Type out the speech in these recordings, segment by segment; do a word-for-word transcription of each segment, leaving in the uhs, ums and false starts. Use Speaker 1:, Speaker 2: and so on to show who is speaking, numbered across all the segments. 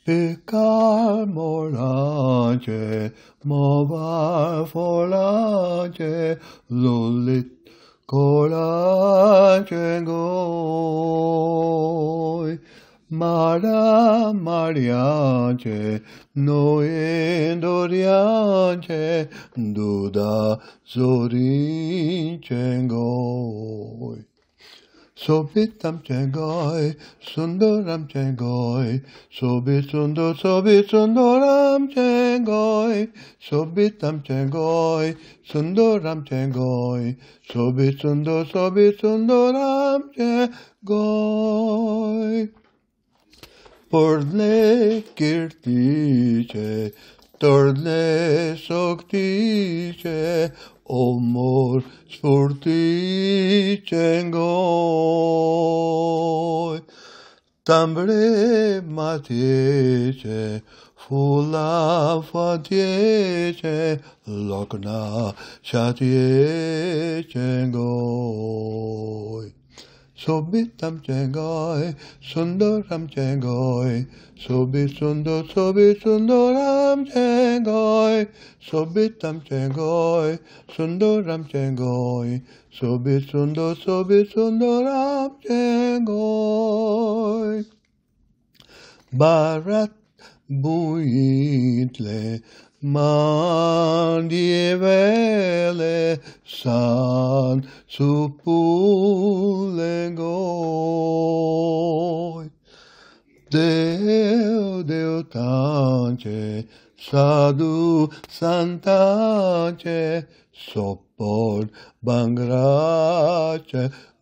Speaker 1: Fikar morage, movar forage, lulit corage goy. Mara mariage, no endoriage, duda zorincengoy. Sobitam chengoy, sundaram chengoy, sobit sundar, sobit sundaram chengoy, sobitam chengoy, sundaram chengoy, sobit sundar, sobit sundaram chengoy. Pordle kirtiche, tordle soktiche, omor sforticengoy. Tambre matiece, fula fatiece, lokna shatiece. Sobitam chengoy, sundaram chengoy, sobit sundar, sobit sundaram chengoy, sobitam chengoy, sundaram chengoy, sobit sundar, sobit sundaram chengoy. Barat buitle, mandievele, san supulengoy. Deo Deo tanche, sadhu santanche, sopor bangrache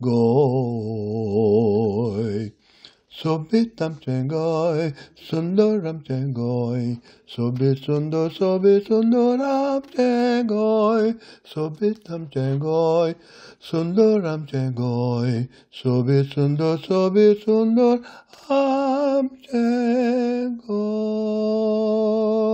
Speaker 1: goy. Sobitam chengoy, sundaram chengoy, sobit sundar, sobit sundaram chengoy, sobitam chengoy, sundaram chengoy, sobit sundar, sobit sundaram chengoy.